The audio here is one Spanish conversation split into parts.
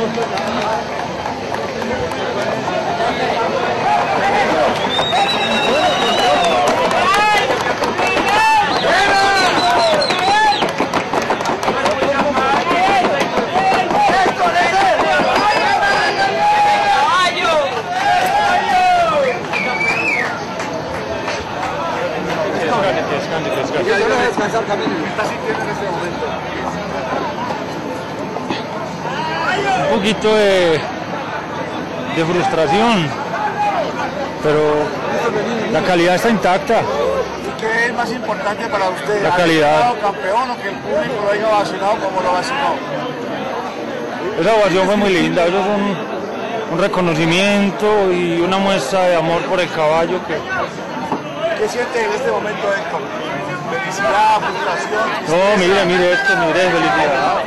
Un poquito de frustración, pero la calidad está intacta. ¿Qué es más importante para usted? La calidad. ¿Haber campeón o que el público lo haya vacilado como lo vaciló? Esa ovación fue muy linda, eso es un reconocimiento y una muestra de amor por el caballo. ¿Qué siente en este momento, Héctor? ¿Felicidad, frustración? No, mire esto, mire, felicidad.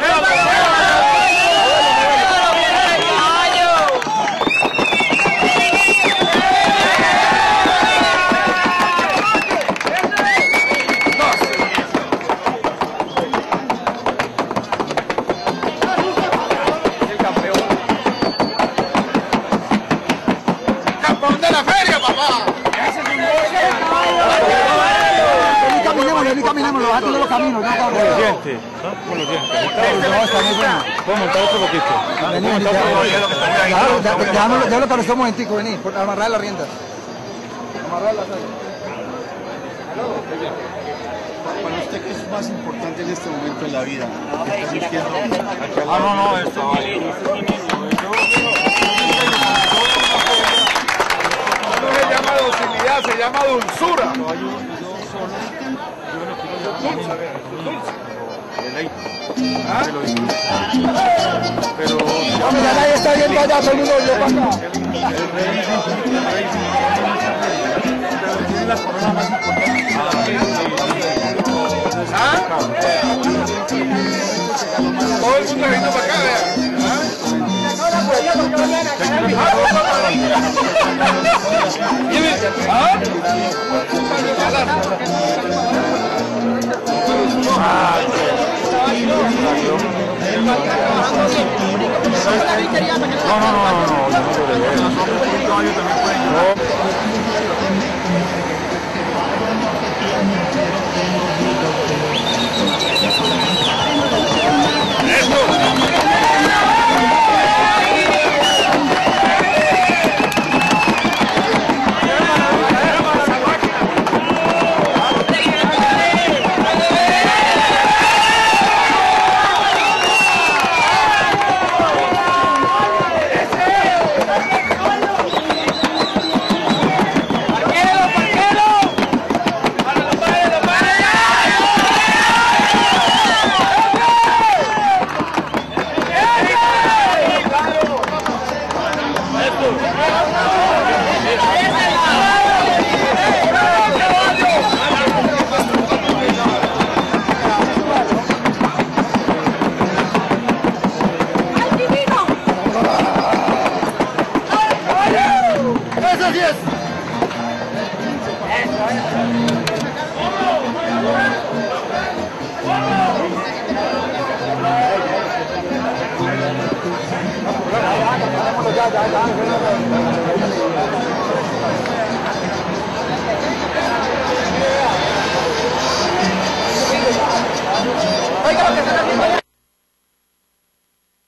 ¡Campeón de la feria, papá! Caminemos, los gatos de los caminos, no ¿Cómo lo siente? ¿Cómo lo siente? No, está muy bueno. ¿Puedo montar otro poquito? Déjalo para usted un momentico, vení, por amarrar las riendas. Amarrar las riendas. Para usted, ¿qué es más importante en este momento en la vida? No, esto No se llama docilidad, se llama dulzura. Pero mira, nadie está viendo allá, todo el mundo yo para acá. tiene la corona más importante. Todo el mundo vino para acá, vean. Ya.